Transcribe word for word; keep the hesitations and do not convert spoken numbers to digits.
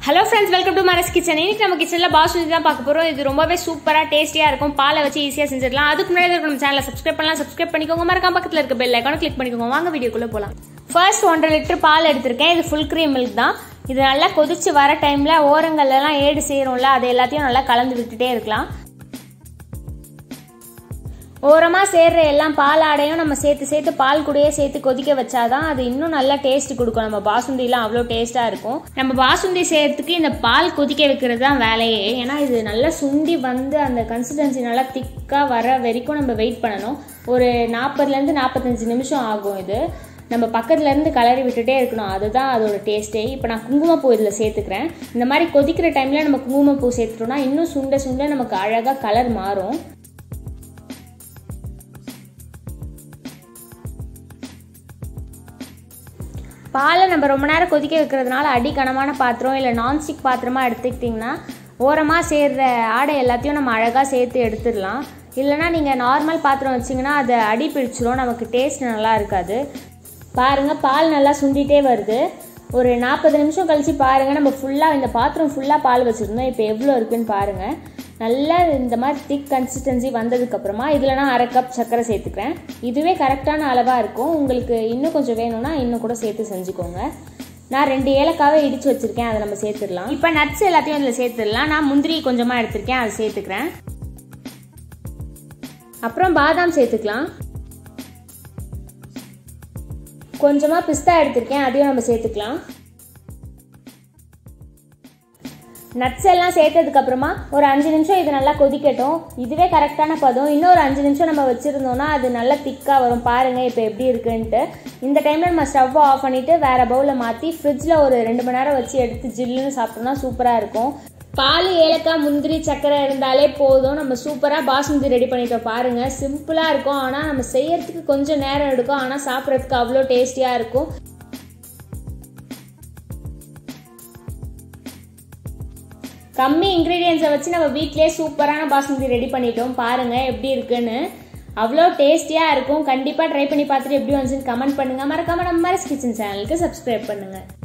Hello friends, welcome to Maras Kitchen. இன்னைக்கு நம்ம கிச்சன்ல பாசுந்தி தான் பார்க்க போறோம். இது ரொம்பவே சூப்பரா டேஸ்டியா இருக்கும். பாலை வச்சு ஈஸியா செஞ்சிடலாம். அதுக்கு முன்னாடி நம்ம சேனலை சப்ஸ்கிரைப் பண்ணலாம். சப்ஸ்கிரைப் பண்ணிக்கோங்க. மறக்காம பக்கத்துல இருக்க பெல் ஐகானை கிளிக் பண்ணிக்கோங்க. வாங்க வீடியோக்குள்ள போலாம். ஃபர்ஸ்ட் ஒன்றரை லிட்டர் பால் எடுத்திருக்கேன். இது ஃபுல் கிரீம் மில்க் தான். இது நல்லா கொதிச்சு வர டைம்ல ஓரங்கள்ல எல்லாம் ஏடு சேரும்ல, அது எல்லாத்தையும் நல்லா கலந்து விட்டுட்டே இருக்கலாம். ஓரமா சேர்ற எல்லாம் பால் ஆடையும் நம்ம சேர்த்து சேர்த்து பால் கூடயே சேர்த்து கொதிக்க வச்சாதான் அது இன்னும் நல்லா டேஸ்ட் கொடுக்கும். நம்ம பாசுந்திலாம் அவ்வளோ டேஸ்டா இருக்கும். நம்ம பாசுந்தி சேர்த்துக்கு இந்த பால் கொதிக்க வைக்கிறது தான் வேலையே. ஏன்னா இது நல்லா சுண்டி வந்து அந்த கன்சிஸ்டன்சி நல்லா திக்கா வர வரைக்கும் நம்ம வெயிட் பண்ணணும். ஒரு நாற்பதுல இருந்து நாற்பத்தஞ்சு நிமிஷம் ஆகும். இது நம்ம பக்கத்துல இருந்து கலரி விட்டுட்டே இருக்கணும். அதுதான் அதோட டேஸ்டே. இப்போ நான் குங்குமப்பூ இதில் சேர்த்துக்கிறேன். இந்த மாதிரி கொதிக்கிற டைம்ல நம்ம குங்குமப்பூ சேர்த்துட்டோம்னா இன்னும் சுண்ட சுண்ட நமக்கு அழகா கலர் மாறும். பாலை நம்ம ரொம்ப நேரம் கொதிக்க வைக்கிறதுனால அடி கனமான பாத்திரம் இல்லை நான்ஸ்டிக் பாத்திரமா எடுத்துக்கிட்டிங்கன்னா ஓரமாக சேர்ற ஆடை எல்லாத்தையும் நம்ம அழகாக சேர்த்து எடுத்துடலாம். இல்லைனா நீங்கள் நார்மல் பாத்திரம் வச்சிங்கன்னா அதை அடி பிடிச்சிரும், நமக்கு டேஸ்ட் நல்லா இருக்காது. பாருங்கள், பால் நல்லா சுண்டிகிட்டே வருது. ஒரு நாற்பது நிமிஷம் கழித்து பாருங்கள், நம்ம ஃபுல்லாக இந்த பாத்திரம் ஃபுல்லாக பால் வச்சுருந்தோம். இப்போ எவ்வளோ இருக்குன்னு பாருங்கள். நல்லா இந்த மாதிரி திக் கன்சிஸ்டன்சி வந்ததுக்கப்புறமா இதில் நான் அரை கப் சர்க்கரை சேர்த்துக்கிறேன். இதுவே கரெக்டான அளவாக இருக்கும். உங்களுக்கு இன்னும் கொஞ்சம் வேணும்னா இன்னும் கூட சேர்த்து செஞ்சுக்கோங்க. நான் ரெண்டு ஏலக்காவே இடித்து வச்சுருக்கேன், அதை நம்ம சேர்த்துடலாம். இப்போ நட்ஸ் எல்லாத்தையும் இதில் சேர்த்துடலாம். நான் முந்திரி கொஞ்சமாக எடுத்திருக்கேன், அதை சேர்த்துக்கிறேன். அப்புறம் பாதாம் சேர்த்துக்கலாம். கொஞ்சமாக பிஸ்தா எடுத்திருக்கேன், அதையும் நம்ம சேர்த்துக்கலாம். நட்ஸ் எல்லாம் சேர்த்ததுக்கு அப்புறமா ஒரு அஞ்சு நிமிஷம் இது நல்லா கொதிக்கட்டும். இதுவே கரெக்டான பதம். இன்னொரு அஞ்சு நிமிஷம் நம்ம வச்சிருந்தோம்னா அது நல்லா திக்கா வரும். பாருங்க இப்போ எப்படி இருக்குன்ட்டு. இந்த டைம்ல நம்ம ஸ்டவ் ஆஃப் பண்ணிட்டு வேற பவுல மாத்தி ஃப்ரிட்ஜ்ல ஒரு ரெண்டு மணி நேரம் வச்சு எடுத்து ஜில்லுன்னு சாப்பிட்டோம்னா சூப்பரா இருக்கும். பால், ஏலக்காய், முந்திரி, சர்க்கரை இருந்தாலே போதும். நம்ம சூப்பரா பாசுந்தி ரெடி பண்ணிட்டோம். பாருங்க, சிம்பிளா இருக்கும். ஆனா நம்ம செய்யறதுக்கு கொஞ்சம் நேரம் எடுக்கும். ஆனா சாப்பிட்றதுக்கு அவ்வளோ டேஸ்டியா இருக்கும். கம்மி இன்க்ரீடியன்ஸை வச்சு நம்ம வீட்லேயே சூப்பரான பாசுந்தி ரெடி பண்ணிட்டோம். பாருங்க எப்படி இருக்குன்னு. அவ்வளோ டேஸ்டியா இருக்கும். கண்டிப்பா ட்ரை பண்ணி பார்த்துட்டு எப்படி வந்துச்சுன்னு கமெண்ட் பண்ணுங்க. மறக்காம நம்ம மாரஸ் கிச்சன் சேனலுக்கு சப்ஸ்கிரைப் பண்ணுங்க.